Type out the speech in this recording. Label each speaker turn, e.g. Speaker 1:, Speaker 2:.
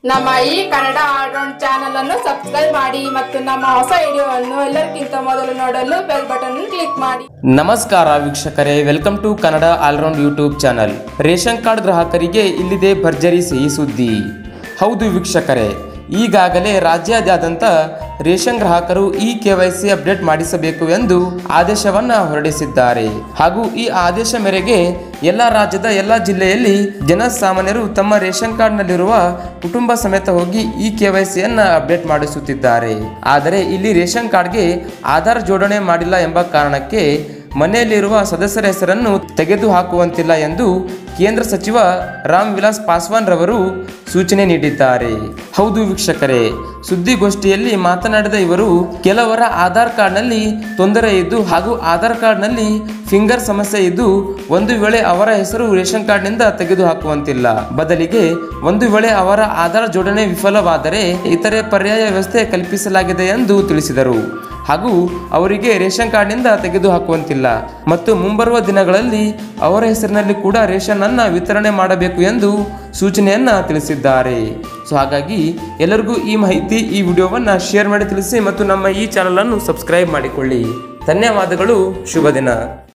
Speaker 1: ನಮ್ಮ ಈ Kannada all round channel ಅನ್ನು ಸಬ್ಸ್ಕ್ರೈಬ್ ಮಾಡಿ ಮತ್ತು ನಮ್ಮ ಹೊಸ ವಿಡಿಯೋವನ್ನು ಎಲ್ಲರಿಗಿಂತ ಮೊದಲು ನೋಡಲು ಬೆಲ್ ಬಟನ್ ಕ್ಲಿಕ್ ಮಾಡಿ.
Speaker 2: ನಮಸ್ಕಾರ ವೀಕ್ಷಕರೇ, welcome to Kannada all round YouTube channel. Ration card ಗ್ರಾಹಕರಿಗೆ ಇಲ್ಲಿದೆ ಭರ್ಜರಿ ಸಿಹಿ ಸುದ್ದಿ. ಹೌದು ವೀಕ್ಷಕರೇ, ಈಗಾಗಲೇ ರಾಜ್ಯಾದ್ಯಂತ ರೇಷನ್ ಗ್ರಾಹಕರು ಈ KYC ಅಪ್ಡೇಟ್ ಮಾಡಿಸಬೇಕು ಎಂದು ಆದೇಶವನ್ನ ಹೊರಡಿಸಿದ್ದಾರೆ. ಹಾಗೂ ಈ ಆದೇಶ ಮೇರೆಗೆ ಎಲ್ಲ ರಾಜ್ಯದ ಎಲ್ಲ ಜಿಲ್ಲೆಯಲ್ಲಿ ಜನಸಾಮಾನ್ಯರು ತಮ್ಮ ರೇಷನ್ ಕಾರ್ಡ್ನಲ್ಲಿರುವ ಕುಟುಂಬ ಸಮೇತ ಹೋಗಿ ಈ KYCಯನ್ನು ಅಪ್ಡೇಟ್ ಮಾಡಿಸುತ್ತಿದ್ದಾರೆ. ಆದರೆ ಇಲ್ಲಿ ರೇಷನ್ ಕಾರ್ಡ್ಗೆ ಆಧಾರ್ ಜೋಡಣೆ ಮಾಡಿಲ್ಲ ಎಂಬ ಕಾರಣಕ್ಕೆ ಮನೆಯಲ್ಲಿರುವ ಸದಸ್ಯರ ಹೆಸರನ್ನು ತೆಗೆದುಹಾಕುವಂತಿಲ್ಲ ಎಂದು ಕೇಂದ್ರ ಸಚಿವ ರಾಮ್ ವಿಲಾಸ್ ಪಾಸ್ವಾನ್ ರವರು ಸೂಚನೆ ನೀಡಿದ್ದಾರೆ. ಹೌದು ವೀಕ್ಷಕರೇ, ಸುದ್ದಿಗೋಷ್ಠಿಯಲ್ಲಿ ಮಾತನಾಡಿದ ಇವರು ಕೆಲವರ ಆಧಾರ್ ಕಾರ್ಡ್ನಲ್ಲಿ ತೊಂದರೆ ಇದ್ದು ಹಾಗೂ ಆಧಾರ್ ಕಾರ್ಡ್ನಲ್ಲಿ ಫಿಂಗರ್ ಸಮಸ್ಯೆ ಇದ್ದು ಒಂದು ವೇಳೆ ಅವರ ಹೆಸರು ರೇಷನ್ ಕಾರ್ಡ್ನಿಂದ ತೆಗೆದುಹಾಕುವಂತಿಲ್ಲ. ಬದಲಿಗೆ ಒಂದು ವೇಳೆ ಅವರ ಆಧಾರ್ ಜೋಡಣೆ ವಿಫಲವಾದರೆ ಇತರೆ ಪರ್ಯಾಯ ವ್ಯವಸ್ಥೆ ಕಲ್ಪಿಸಲಾಗಿದೆ ಎಂದು ತಿಳಿಸಿದರು. ಹಾಗೂ ಅವರಿಗೆ ರೇಷನ್ ಕಾರ್ಡ್ನಿಂದ ತೆಗೆದುಹಾಕುವಂತಿಲ್ಲ ಮತ್ತು ಮುಂಬರುವ ದಿನಗಳಲ್ಲಿ ಅವರ ಹೆಸರಿನಲ್ಲಿ ಕೂಡ ರೇಷನ್ ಅನ್ನ ವಿತರಣೆ ಮಾಡಬೇಕು ಎಂದು ಸೂಚನೆಯನ್ನ ತಿಳಿಸಿದ್ದಾರೆ. ಸೊ ಹಾಗಾಗಿ ಎಲ್ಲರಿಗೂ ಈ ಮಾಹಿತಿ, ಈ ವಿಡಿಯೋವನ್ನು ಶೇರ್ ಮಾಡಿ ತಿಳಿಸಿ ಮತ್ತು ನಮ್ಮ ಈ ಚಾನಲ್ ಅನ್ನು ಸಬ್ಸ್ಕ್ರೈಬ್ ಮಾಡಿಕೊಳ್ಳಿ. ಧನ್ಯವಾದಗಳು. ಶುಭ ದಿನ.